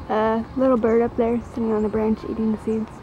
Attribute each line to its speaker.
Speaker 1: A little bird up there sitting on the branch eating the seeds.